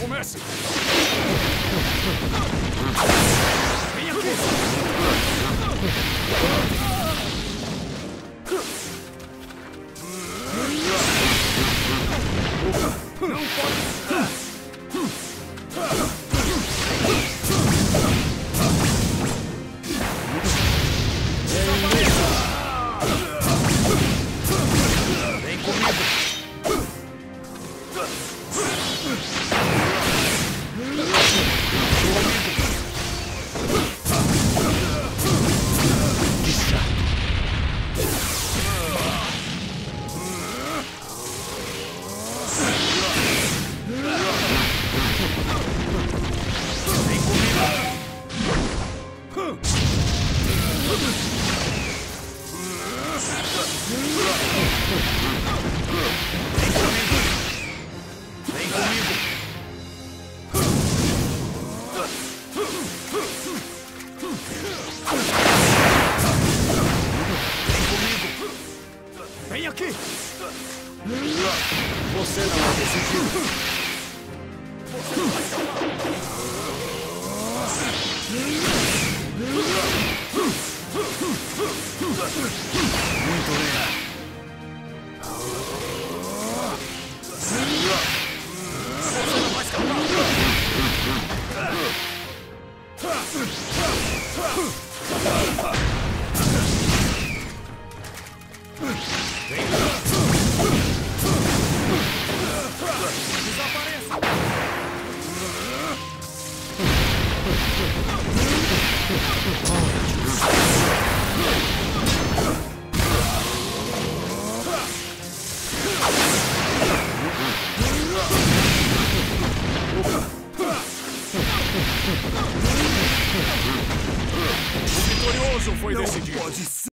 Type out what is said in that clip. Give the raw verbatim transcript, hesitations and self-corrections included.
Comece! Vem aqui! Não pode! Vem comigo! Vem comigo! Vem aqui! Você não é decidido! Você não vai escapar! Muito bem! Você não vai escapar! Desapareça! O vitorioso foi decidido! Não pode ser!